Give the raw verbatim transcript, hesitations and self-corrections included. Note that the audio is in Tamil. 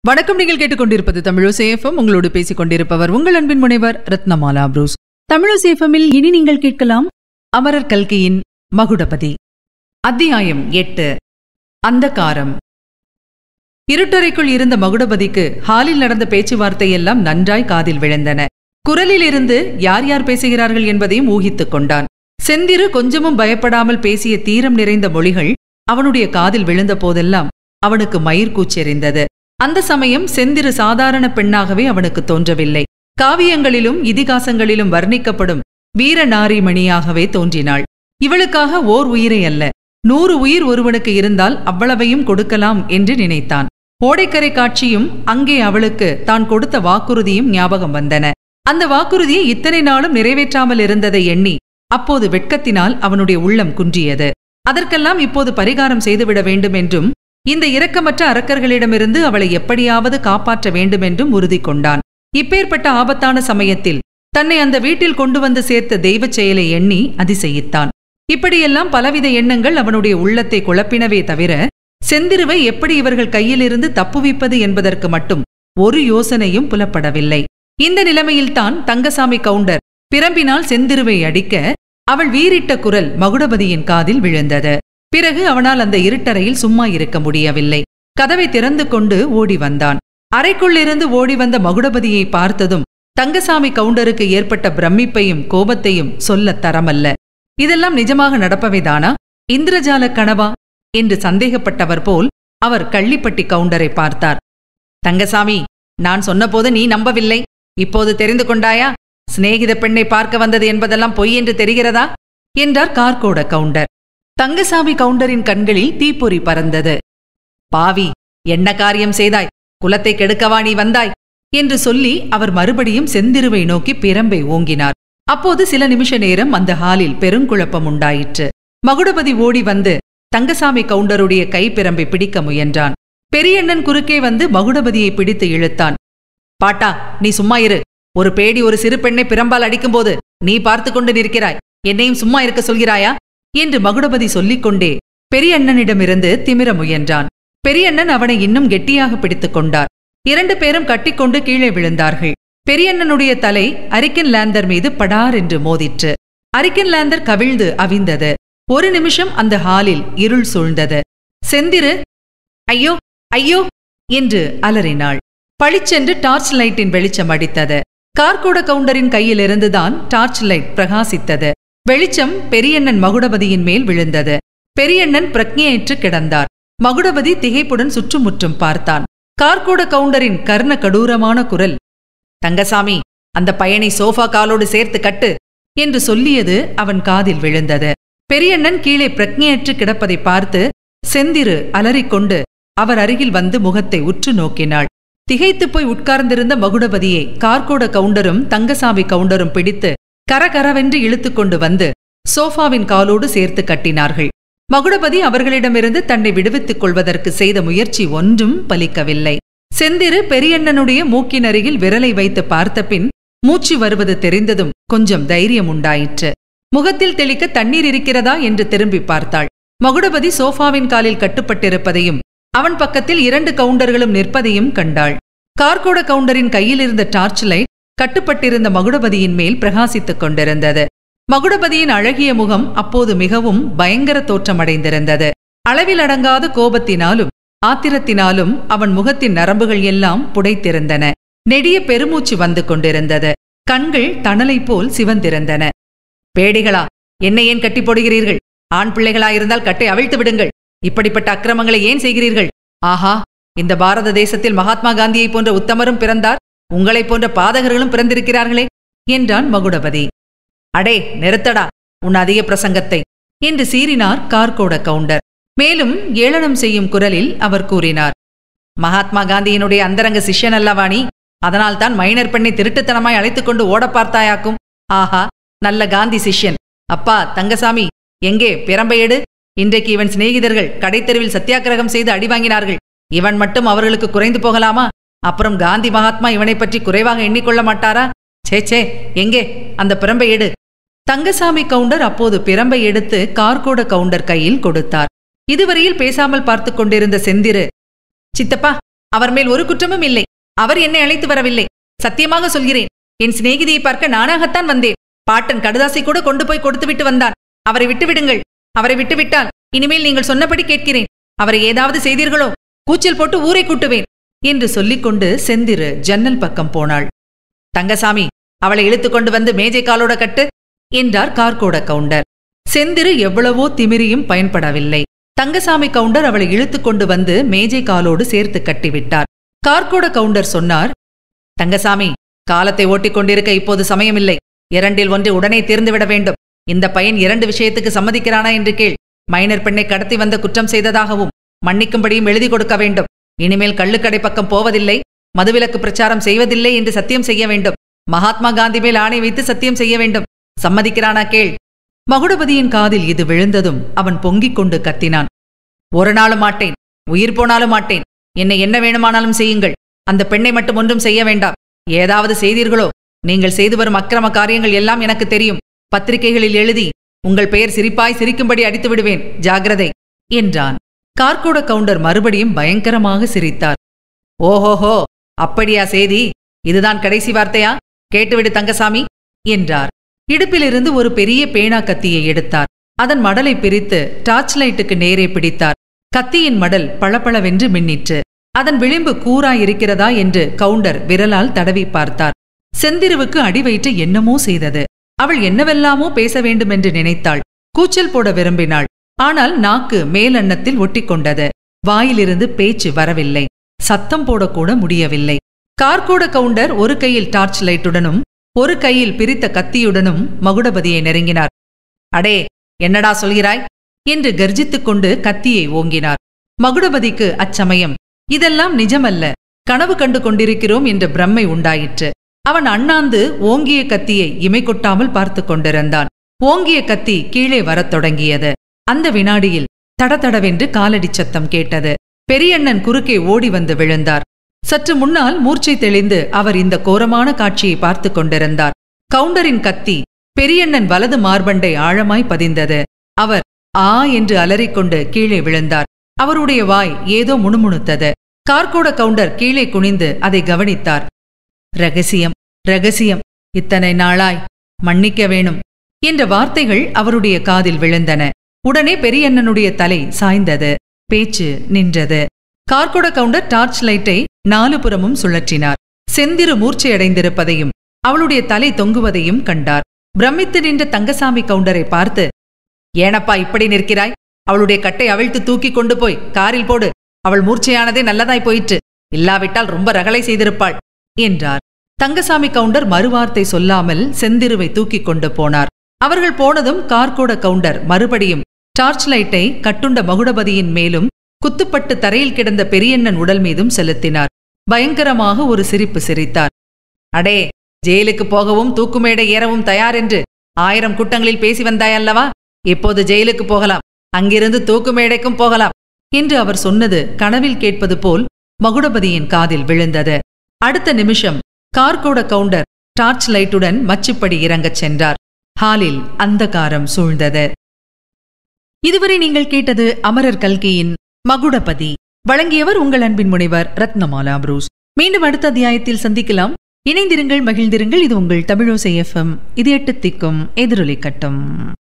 வணக்கம். நீங்கள் கேட்டுக்கொண்டிருப்பது தமிழசேஃபம். உங்களோடு பேசிக் கொண்டிருப்பவர் உங்கள் அன்பின் முனைவர் ரத்னமாலா புரூஸ். தமிழசேஃபமில் இனி நீங்கள் கேட்கலாம் அமரர் கல்கியின் மகுடபதி. அத்தியாயம் எட்டு. அந்தகாரம். இருட்டறைக்குள் இருந்த மகுடபதிக்கு ஹாலில் நடந்த பேச்சுவார்த்தையெல்லாம் நன்றாய் காதில் விழுந்தன. குரலிலிருந்து யார் யார் பேசுகிறார்கள் என்பதையும் ஊகித்துக் கொண்டான். செந்திரு கொஞ்சமும் பயப்படாமல் பேசிய தீரம் நிறைந்த மொழிகள் அவனுடைய காதில் விழுந்த போதெல்லாம் அவனுக்கு மயிர்கூச்செறிந்தது. அந்த சமயம் செந்திரு சாதாரண பெண்ணாகவே அவனுக்கு தோன்றவில்லை. காவியங்களிலும் இதிகாசங்களிலும் வர்ணிக்கப்படும் வீர நாரிமணியாகவே தோன்றினாள். இவளுக்காக ஓர் உயிரை அல்ல, நூறு உயிர் ஒருவனுக்கு இருந்தால் அவ்வளவையும் கொடுக்கலாம் என்று நினைத்தான். ஓடைக்கரை காட்சியும் அங்கே அவளுக்கு தான் கொடுத்த வாக்குறுதியும் ஞாபகம் வந்தன. அந்த வாக்குறுதியை இத்தனை நாளும் நிறைவேற்றாமல் இருந்ததை எண்ணி அப்போது வெட்கத்தினால் அவனுடைய உள்ளம் குன்றியது. அதற்கெல்லாம் இப்போது பரிகாரம் செய்துவிட வேண்டும் என்றும் இந்த இரக்கமற்ற அரக்கர்களிடமிருந்து அவளை எப்படியாவது காப்பாற்ற வேண்டுமென்றும் உறுதி கொண்டான். இப்பேற்பட்ட ஆபத்தான சமயத்தில் தன்னை அந்த வீட்டில் கொண்டு வந்து சேர்த்த தெய்வச் செயலை எண்ணி அதிசயித்தான். இப்படியெல்லாம் பலவித எண்ணங்கள் அவனுடைய உள்ளத்தை குழப்பினவே தவிர செந்திருவை எப்படி இவர்கள் கையிலிருந்து தப்புவிப்பது என்பதற்கு மட்டும் ஒரு யோசனையும் புலப்படவில்லை. இந்த நிலைமையில்தான் தங்கசாமி கவுண்டர் பிரம்பினால் செந்திருவை அடிக்க அவள் வீறிட்ட குரல் மகுடபதியின் காதில் விழுந்தது. பிறகு அவனால் அந்த இருட்டறையில் சும்மா இருக்க முடியவில்லை. கதவை திறந்து கொண்டு ஓடி வந்தான். அறைக்குள்ளிருந்து ஓடி வந்த மகுடபதியை பார்த்ததும் தங்கசாமி கவுண்டருக்கு ஏற்பட்ட பிரமிப்பையும் கோபத்தையும் சொல்லத் தரமல்ல. இதெல்லாம் நிஜமாக நடப்பவைதானா, இந்திரஜால கனவா என்று சந்தேகப்பட்டவர் போல் அவர் கள்ளிப்பட்டி கவுண்டரை பார்த்தார். தங்கசாமி, நான் சொன்னபோது நீ நம்பவில்லை, இப்போது தெரிந்து கொண்டாயா? சிநேகித பெண்ணை பார்க்க வந்தது என்பதெல்லாம் பொய் என்று தெரிகிறதா என்றார் கார்கோட கவுண்டர். தங்கசாமி கவுண்டரின் கண்களில் தீப்பொறி பறந்தது. பாவி, என்ன காரியம் செய்தாய்? குலத்தை கெடுக்கவா நீ வந்தாய் என்று சொல்லி அவர் மறுபடியும் செந்திருவை நோக்கி பிரம்பை ஓங்கினார். அப்போது சில நிமிஷ நேரம் அந்த ஹாலில் பெருங்குழப்பம் உண்டாயிற்று. மகுடபதி ஓடி வந்து தங்கசாமி கவுண்டருடைய கை பிரம்பை பிடிக்க முயன்றான். பெரியண்ணன் குறுக்கே வந்து மகுடபதியை பிடித்து இழுத்தான். பாட்டா, நீ சும்மா இரு. ஒரு பேடி ஒரு சிறு பெண்ணை பிரம்பால் அடிக்கும்போது நீ பார்த்து கொண்டு நிற்கிறாய், என்னையும் சும்மா இருக்க சொல்கிறாயா என்று மகுடபதி சொல்லிக்கொண்டே பெரியண்ணனிடமிருந்து திமிர முயன்றான். பெரியண்ணன் அவனை இன்னும் கெட்டியாக பிடித்துக் கொண்டார். இரண்டு பேரும் கட்டிக்கொண்டு கீழே விழுந்தார்கள். பெரியண்ணனுடைய தலை அரிக்கன் லேந்தர் மீது படார் என்று மோதிற்று. அரிக்கன் லேந்தர் கவிழ்ந்து அவிந்தது. ஒரு நிமிஷம் அந்த ஹாலில் இருள் சூழ்ந்தது. செந்திரு ஐயோ ஐயோ என்று அலறினாள். பளிச்சென்று டார்ச் லைட்டின் வெளிச்சம் அடித்தது. கார்கோட கவுண்டரின் கையிலிருந்துதான் டார்ச் லைட் பிரகாசித்தது. வெளிச்சம் பெரியண்ணன் மகுடபதியின் மேல் விழுந்தது. பெரியண்ணன் பிரக்ஞையற்று கிடந்தார். மகுடபதி திகைப்புடன் சுற்றுமுற்றும் பார்த்தான். கார்கோட கவுண்டரின் கர்ண கடூரமான குரல், தங்கசாமி, அந்த பயனை சோஃபா காலோடு சேர்த்து கட்டு என்று சொல்லியது அவன் காதில் விழுந்தது. பெரியண்ணன் கீழே பிரக்ஞையற்று கிடப்பதை பார்த்து செந்திரு அலறிக்கொண்டு அவர் அருகில் வந்து முகத்தை உற்று நோக்கினாள். திகைத்துப் போய் உட்கார்ந்திருந்த மகுடபதியை கார்கோட கவுண்டரும் தங்கசாமி கவுண்டரும் பிடித்து கரகரவென்று இழுத்து கொண்டு வந்து சோஃபாவின் காலோடு சேர்த்து கட்டினார்கள். மகுடபதி அவர்களிடமிருந்து தன்னை விடுவித்துக் கொள்வதற்கு செய்த முயற்சி ஒன்றும் பலிக்கவில்லை. செந்திரு பெரியண்ணனுடைய மூக்கினருகில் விரலை வைத்து பார்த்தபின் மூச்சு வருவது தெரிந்ததும் கொஞ்சம் தைரியம் உண்டாயிற்று. முகத்தில் தெளிக்க தண்ணீர் இருக்கிறதா என்று திரும்பி பார்த்தாள். மகுடபதி சோஃபாவின் காலில் கட்டுப்பட்டிருப்பதையும் அவன் பக்கத்தில் இரண்டு கவுண்டர்களும் நிற்பதையும் கண்டாள். கார்கோட கவுண்டரின் கையில் இருந்த டார்ச் லைட் கட்டுப்பட்டிருந்த மகுடபதியின் மேல் பிரகாசித்துக் கொண்டிருந்தது. மகுடபதியின் அழகிய முகம் அப்போது மிகவும் பயங்கர தோற்றமடைந்திருந்தது. அளவில் அடங்காத கோபத்தினாலும் ஆத்திரத்தினாலும் அவன் முகத்தின் நரம்புகள் எல்லாம் புடைத்திருந்தன. நெடிய பெருமூச்சு வந்து கொண்டிருந்தது. கண்கள் தணலை போல் சிவந்திருந்தன. பேடிகளா, என்னை ஏன் கட்டி போடுகிறீர்கள்? ஆண் பிள்ளைகளாயிருந்தால் கட்டை அவிழ்த்து விடுங்கள். இப்படிப்பட்ட அக்கிரமங்களை ஏன் செய்கிறீர்கள்? ஆஹா, இந்த பாரத தேசத்தில் மகாத்மா காந்தியை போன்ற உத்தமரும் பிறந்தார், உங்களைப் போன்ற பாதகர்களும் பிறந்திருக்கிறார்களே என்றான் மகுடபதி. அடே, நிறுத்தடா உன் அதிக பிரசங்கத்தை என்று சீறினார் கார்கோட கவுண்டர். மேலும் ஏளனம் செய்யும் குரலில் அவர் கூறினார், மகாத்மா காந்தியினுடைய அந்தரங்க சிஷ்யன் அல்லவாணி, அதனால்தான் மைனர் பெண்ணை திருட்டுத்தனமாய் அழைத்துக் கொண்டு ஓட பார்த்தாயாக்கும். ஆஹா, நல்ல காந்தி சிஷ்யன். அப்பா தங்கசாமி, எங்கே பிரம்பை எடு. இன்றைக்கு இவன் சிநேகிதர்கள் கடைத்தெருவில் சத்தியாகிரகம் செய்து அடி வாங்கினார்கள். இவன் மட்டும் அவர்களுக்கு குறைந்து போகலாமா? அப்புறம் காந்தி மகாத்மா இவனை பற்றி குறைவாக எண்ணிக்கொள்ள மாட்டாரா? சே சே, எங்கே அந்த பிரம்பை எடு. தங்கசாமி கவுண்டர் அப்போது பிரம்பை எடுத்து கார்கோட கவுண்டர் கையில் கொடுத்தார். இதுவரையில் பேசாமல் பார்த்து கொண்டிருந்த செந்திரு, சித்தப்பா, அவர் மேல் ஒரு குற்றமும் இல்லை. அவர் என்னை அழைத்து வரவில்லை. சத்தியமாக சொல்கிறேன், என் சிநேகிதியை பார்க்க நானாகத்தான் வந்தேன். பாட்டன் கடுதாசை கூட கொண்டு போய் கொடுத்துவிட்டு வந்தான். அவரை விட்டுவிடுங்கள். அவரை விட்டுவிட்டால் இனிமேல் நீங்கள் சொன்னபடி கேட்கிறேன். அவரை ஏதாவது செய்தீர்களோ கூச்சல் போட்டு ஊரை கூட்டுவேன் என்று சொல்லிக்கொண்டு செந்திரு ஜன்னல் பக்கம் போனாள். தங்கசாமி, அவளை இழுத்து கொண்டு வந்து மேஜை காலோட கட்டு என்றார் கார்கோட கவுண்டர். செந்திரு எவ்வளவோ திமிரியும் பயன்படவில்லை. தங்கசாமி கவுண்டர் அவளை இழுத்து கொண்டு வந்து மேஜை காலோடு சேர்த்து கட்டிவிட்டார். கார்கோட கவுண்டர் சொன்னார், தங்கசாமி, காலத்தை ஓட்டிக் கொண்டிருக்க இப்போது சமயமில்லை. இரண்டில் ஒன்று உடனே தீர்ந்துவிட வேண்டும். இந்த பையன் இரண்டு விஷயத்துக்கு சம்மதிக்கிறானா என்று கேள். மைனர் பெண்ணை கடத்தி வந்த குற்றம் செய்ததாகவும் மன்னிக்கும்படியும் எழுதி கொடுக்க வேண்டும். இனிமேல் கள்ளுக்கடை பக்கம் போவதில்லை, மதுவிலக்கு பிரச்சாரம் செய்வதில்லை என்று சத்தியம் செய்ய வேண்டும். மகாத்மா காந்தி மேல் ஆணை வைத்து சத்தியம் செய்ய வேண்டும். சம்மதிக்கிறானா கேள். மகுடபதியின் காதில் இது விழுந்ததும் அவன் பொங்கிக் கொண்டு கத்தினான். ஒரு நாளும் மாட்டேன், உயிர் போனாலும் மாட்டேன். என்னை என்ன வேணுமானாலும் செய்யுங்கள். அந்த பெண்ணை மட்டும் ஒன்றும் செய்ய வேண்டாம். ஏதாவது செய்தீர்களோ நீங்கள் செய்து வரும் அக்கிரம காரியங்கள் எல்லாம் எனக்கு தெரியும். பத்திரிகைகளில் எழுதி உங்கள் பெயர் சிரிப்பாய் சிரிக்கும்படி அடித்து விடுவேன். ஜாகிரதை என்றான். கார்கோட கவுண்டர் மறுபடியும் பயங்கரமாக சிரித்தார். ஓஹோஹோ, அப்படியா செய்தி? இதுதான் கடைசி வார்த்தையா? கேட்டுவிடு தங்கசாமி என்றார். இடுப்பிலிருந்து ஒரு பெரிய பேனா கத்தியை எடுத்தார். அதன் மடலை பிரித்து டார்ச் லைட்டுக்கு நேரே பிடித்தார். கத்தியின் மடல் பளபளவென்று மின்னிற்று. அதன் விளிம்பு கூராயிருக்கிறதா என்று கவுண்டர் விரலால் தடவி பார்த்தார். செந்திருவுக்கு அடிவயிற்று என்னமோ செய்தது. அவள் என்னவெல்லாமோ பேச வேண்டுமென்று நினைத்தாள். கூச்சல் போட விரும்பினாள். ஆனால் நாக்கு மேலன்னத்தில் ஒட்டிக்கொண்டது. வாயிலிருந்து பேச்சு வரவில்லை. சத்தம் போடக்கூட முடியவில்லை. கார்கோட கவுண்டர் ஒரு கையில் டார்ச் லைட்டுடனும் ஒரு கையில் பிரித்த கத்தியுடனும் மகுடபதியை நெருங்கினார். அடே, என்னடா சொல்கிறாய் என்று கர்ஜித்துக் கொண்டு கத்தியை ஓங்கினார். மகுடபதிக்கு அச்சமயம் இதெல்லாம் நிஜமல்ல, கனவு கண்டு கொண்டிருக்கிறோம் என்ற பிரம்மை உண்டாயிற்று. அவன் அண்ணாந்து ஓங்கிய கத்தியை இமை கொட்டாமல் பார்த்து கொண்டிருந்தான். ஓங்கிய கத்தி கீழே வரத் தொடங்கியது. அந்த வினாடியில் தடதடவென்று காலடி சத்தம் கேட்டது. பெரியண்ணன் குறுக்கே ஓடி வந்து விழுந்தார். சற்று முன்னால் மூர்ச்சை தெளிந்து அவர் இந்த கோரமான காட்சியை பார்த்து கொண்டிருந்தார். கவுண்டரின் கத்தி பெரியண்ணன் வலது மார்பண்டை ஆழமாய் பதிந்தது. அவர் ஆ என்று அலறிக்கொண்டு கீழே விழுந்தார். அவருடைய வாய் ஏதோ முணுமுணுத்தது. கார்கோட கவுண்டர் கீழே குனிந்து அதை கவனித்தார். ரகசியம், ரகசியம், இத்தனை நாளாய் மன்னிக்க வேணும் என்ற வார்த்தைகள் அவருடைய காதில் விழுந்தன. உடனே பெரியண்ணனுடைய தலை சாய்ந்தது. பேச்சு நின்றது. கார்கோட கவுண்டர் டார்ச் லைட்டை நாலு புறமும் சுழற்றினார். செந்திரு மூர்ச்சையடைந்திருப்பதையும் அவளுடைய தலை தொங்குவதையும் கண்டார். பிரமித்து நின்ற தங்கசாமி கவுண்டரை பார்த்து, ஏனப்பா இப்படி நிற்கிறாய்? அவளுடைய கட்டை அவிழ்த்து தூக்கி கொண்டு போய் காரில் போடு. அவள் மூர்ச்சையானதே நல்லதாய் போயிற்று. இல்லாவிட்டால் ரொம்ப ரகளை செய்திருப்பாள் என்றார். தங்கசாமி கவுண்டர் மறுவார்த்தை சொல்லாமல் செந்திருவை தூக்கி கொண்டு போனார். அவர்கள் போனதும் கார்கோட கவுண்டர் மறுபடியும் டார்ச் லைட்டை கட்டுண்ட மகுடபதியின் மேலும் குத்துப்பட்டு தரையில் கிடந்த பெரியண்ணன் உடல் மீதும் செலுத்தினார். பயங்கரமாக ஒரு சிரிப்பு சிரித்தார். அடே, ஜெயிலுக்கு போகவும் தூக்குமேடை ஏறவும் தயார் என்று ஆயிரம் கூட்டங்களில் பேசி வந்தாயல்லவா? இப்போது ஜெயிலுக்கு போகலாம், அங்கிருந்து தூக்குமேடைக்கும் போகலாம் என்று அவர் சொன்னது கனவில் கேட்பது போல் மகுடபதியின் காதில் விழுந்தது. அடுத்த நிமிஷம் கார்கோட கவுண்டர் டார்ச் லைட்டுடன் மச்சுப்படி இறங்கச் சென்றார். ஹாலில் அந்தகாரம் சூழ்ந்தது. இதுவரை நீங்கள் கேட்டது அமரர் கல்கியின் மகுடபதி. வழங்கியவர் உங்கள் அன்பின் முனைவர் ரத்னமாலா புரூஸ். மீண்டும் அடுத்த அத்தியாயத்தில் சந்திக்கலாம். இணைந்திருங்கள், மகிழ்ந்திருங்கள். இது உங்கள் தமிழோசை எஃப்எம். இது எட்டு திக்கும் எதிரொலி கட்டும்.